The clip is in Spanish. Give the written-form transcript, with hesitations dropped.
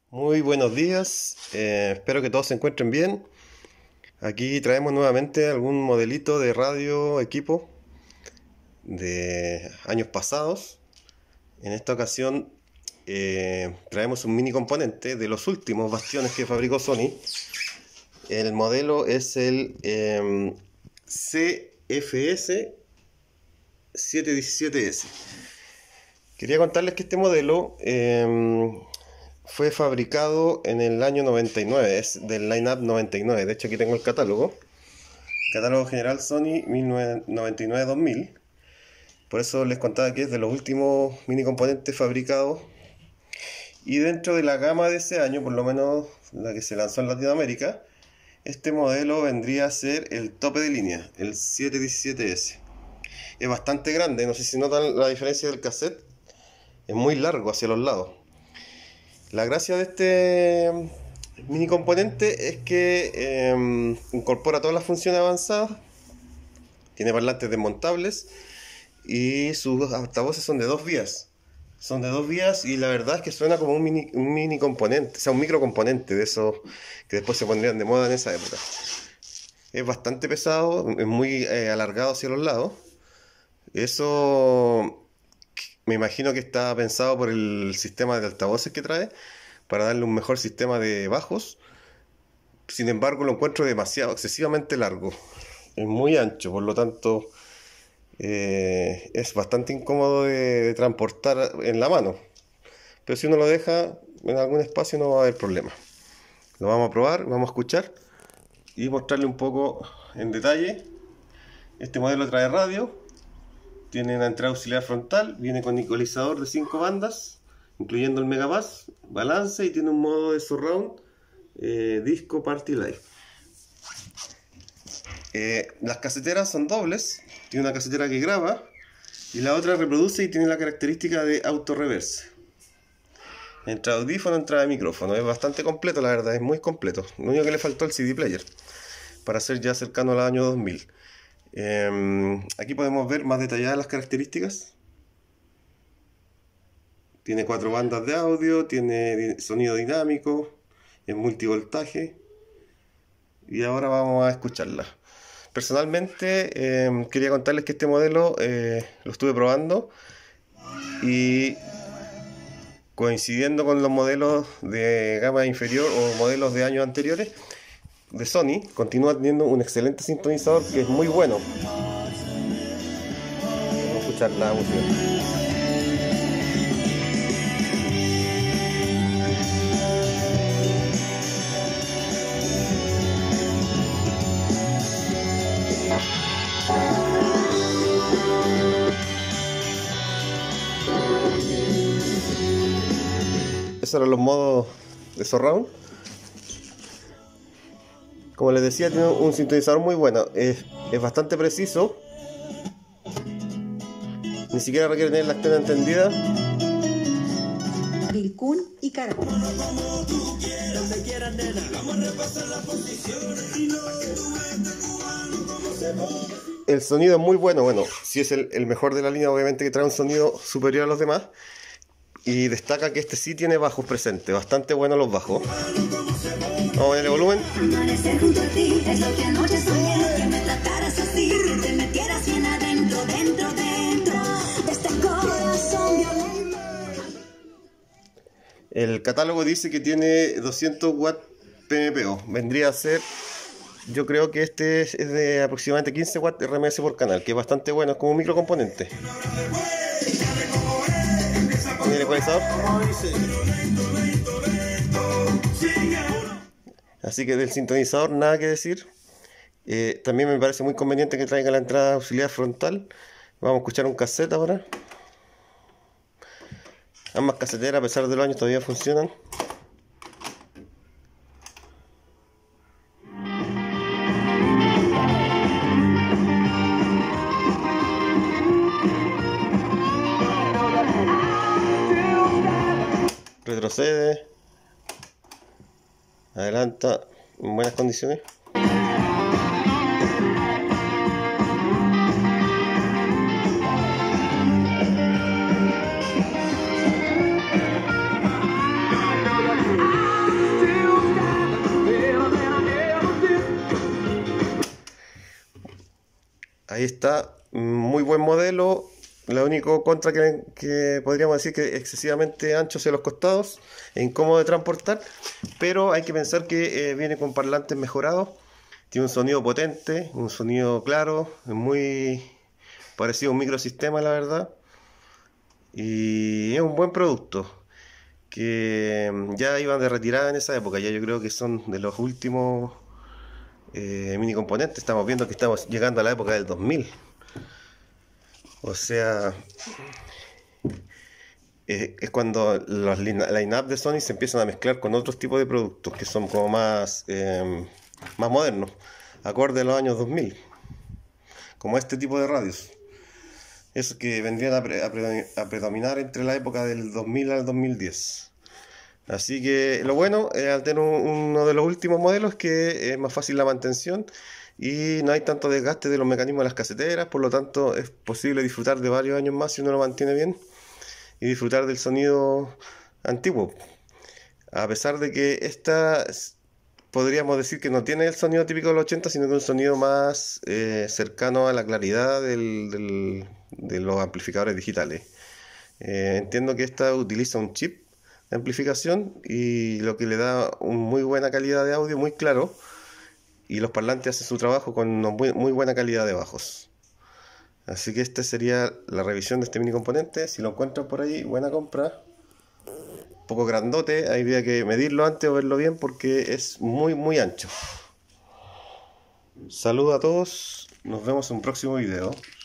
Muy buenos días, espero que todos se encuentren bien. Aquí traemos nuevamente algún modelito de radio equipo de años pasados. En esta ocasión traemos un mini componente de los últimos bastiones que fabricó Sony. El modelo es el CFS 717S. Quería contarles que este modelo fue fabricado en el año 99, es del line-up 99. De hecho, aquí tengo el catálogo general Sony 1999-2000. Por eso les contaba que es de los últimos mini componentes fabricados. Y dentro de la gama de ese año, por lo menos la que se lanzó en Latinoamérica, este modelo vendría a ser el tope de línea, el 717S. Es bastante grande, no sé si notan la diferencia del cassette. Es muy largo hacia los lados. La gracia de este mini componente es que incorpora todas las funciones avanzadas, tiene parlantes desmontables y sus altavoces son de dos vías. Son de dos vías y la verdad es que suena como un mini componente, o sea, un micro componente de esos que después se pondrían de moda en esa época. Es bastante pesado, es muy alargado hacia los lados. Eso me imagino que está pensado por el sistema de altavoces que trae para darle un mejor sistema de bajos. Sin embargo, lo encuentro demasiado, excesivamente largo. Es muy ancho, por lo tanto es bastante incómodo de transportar en la mano. Pero si uno lo deja en algún espacio no va a haber problema. Lo vamos a probar, vamos a escuchar y mostrarle un poco en detalle. Este modelo trae radio. Tiene una entrada auxiliar frontal, viene con ecualizador de 5 bandas, incluyendo el Megabass, balance y tiene un modo de surround, disco party live. Las caseteras son dobles, tiene una casetera que graba y la otra reproduce y tiene la característica de auto reverse. Entrada audífono, entrada de micrófono, es bastante completo, la verdad, es muy completo. Lo único que le faltó el CD player para ser ya cercano al año 2000. Aquí podemos ver más detalladas las características. Tiene 4 bandas de audio, tiene sonido dinámico, es multivoltaje. Y ahora vamos a escucharla. Personalmente quería contarles que este modelo lo estuve probando y coincidiendo con los modelos de gama inferior o modelos de años anteriores de Sony, continúa teniendo un excelente sintonizador que es muy bueno. Vamos a escuchar la música. Esos eran los modos de surround. Como les decía, tiene un sintonizador muy bueno, es bastante preciso, ni siquiera requiere tener la antena encendida. Vilcún y Caracol. El sonido es muy bueno, si es el mejor de la línea, obviamente que trae un sonido superior a los demás. Y destaca que este sí tiene bajos presentes, bastante buenos los bajos. Vamos a ponerle volumen. Amanecer junto a ti es lo que anoche soñé, que me trataras así, te metieras bien adentro, dentro de este corazón violento. El catálogo dice que tiene 200 watts PMPO. Vendría a ser, yo creo que este es de aproximadamente 15 watts RMS por canal, que es bastante bueno, es como un microcomponente. ¿Tiene el ecualizador? Así que del sintonizador nada que decir. También me parece muy conveniente que traiga la entrada auxiliar frontal. Vamos a escuchar un cassette ahora. Ambas caseteras, a pesar de los años, todavía funcionan. Retrocede, adelanta en buenas condiciones. Ahí está, muy buen modelo. Lo único contra que podríamos decir que es excesivamente ancho hacia los costados, e incómodo de transportar, pero hay que pensar que viene con parlantes mejorados, tiene un sonido potente, un sonido claro, muy parecido a un microsistema, la verdad, y es un buen producto que ya iban de retirada en esa época. Ya yo creo que son de los últimos mini componentes. Estamos viendo que estamos llegando a la época del 2000. O sea, es cuando los line-up de Sony se empiezan a mezclar con otros tipos de productos que son como más modernos, acorde a los años 2000, como este tipo de radios. Esos que vendrían a predominar entre la época del 2000 al 2010. Así que lo bueno al tener uno de los últimos modelos es que es más fácil la mantención y no hay tanto desgaste de los mecanismos de las caseteras, por lo tanto es posible disfrutar de varios años más si uno lo mantiene bien y disfrutar del sonido antiguo. A pesar de que esta podríamos decir que no tiene el sonido típico de los 80, sino que un sonido más cercano a la claridad de los amplificadores digitales. Entiendo que esta utiliza un chip de amplificación y lo que le da una muy buena calidad de audio, muy claro, y los parlantes hacen su trabajo con una muy buena calidad de bajos. Así que esta sería la revisión de este mini componente. Si lo encuentran por ahí, buena compra. Un poco grandote, habría que medirlo antes o verlo bien porque es muy ancho. Saludos a todos, nos vemos en un próximo video.